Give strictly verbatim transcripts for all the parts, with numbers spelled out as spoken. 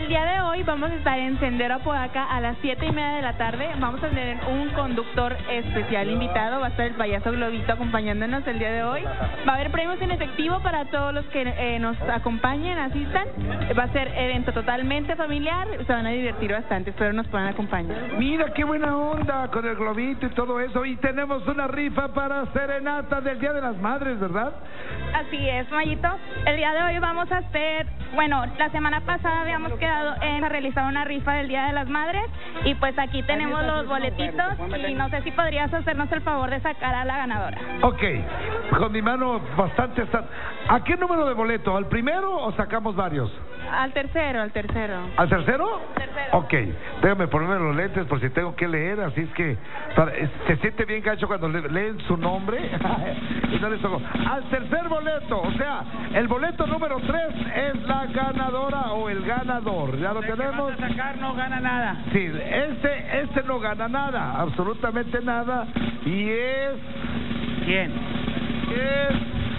El día de hoy vamos a estar en Sendero Apodaca a las siete y media de la tarde. Vamos a tener un conductor especial invitado. Va a estar el payaso Globito acompañándonos el día de hoy. Va a haber premios en efectivo para todos los que eh, nos acompañen, asistan. Va a ser evento totalmente familiar. Se van a divertir bastante. Espero nos puedan acompañar. Mira qué buena onda con el globito y todo eso. Y tenemos una rifa para serenata del Día de las Madres, ¿verdad? Así es, Mayito. El día de hoy vamos a hacer, bueno, la semana pasada habíamos quedado en realizar una rifa del Día de las Madres y pues aquí tenemos los boletitos y no sé si podrías hacernos el favor de sacar a la ganadora. Ok, con mi mano bastante está. ¿A qué número de boleto? ¿Al primero o sacamos varios? Al tercero, al tercero. ¿Al tercero? Tercero. Ok, déjame ponerme los lentes por si tengo que leer, así es que para, se siente bien gacho cuando le, leen su nombre y no les toco. Al tercer boleto, o sea, el boleto número tres es la ganadora o el ganador. Ya lo El tenemos. que vas a sacar no gana nada. Sí, este, este no gana nada, absolutamente nada. Y es... ¿Quién? Es...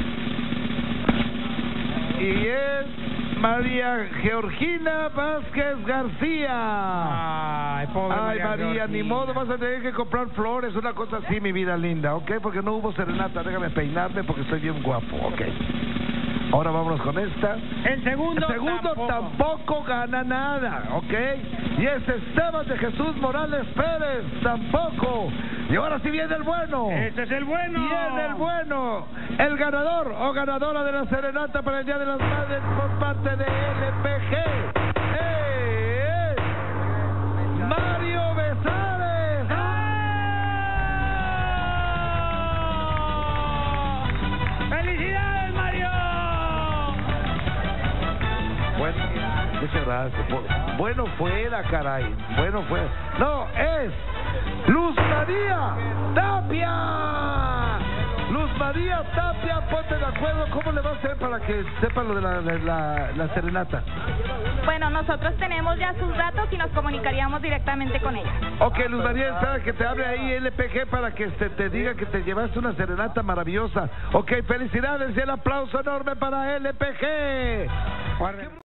Y es... María Georgina Vázquez García. Ay, pobre Ay, María María, Georgina. ni modo, vas a tener que comprar flores, una cosa así, mi vida linda, ¿ok? Porque no hubo serenata, déjame peinarme porque estoy bien guapo, ¿ok? Ahora vámonos con esta. El segundo, El segundo tampoco. tampoco gana nada, ¿ok? Y es Esteban de Jesús Morales Pérez, tampoco. Y ahora sí viene el bueno. Este es el bueno. Viene el bueno. El ganador o ganadora de la serenata para el Día de las Madres por parte de L P G es Mario Besares. ¡Ah! ¡Felicidades, Mario! Bueno, muchas gracias. Bueno fuera, caray. Bueno fuera. No, es Luz María Tapia. Luz María Tapia, ponte de acuerdo. ¿Cómo le va a hacer para que sepa lo de la, de la, la serenata? Bueno, nosotros tenemos ya sus datos y nos comunicaríamos directamente con ella. Ok, Luz María, espera que te hable ahí L P G para que te, te diga que te llevaste una serenata maravillosa. Ok, felicidades y el aplauso enorme para L P G.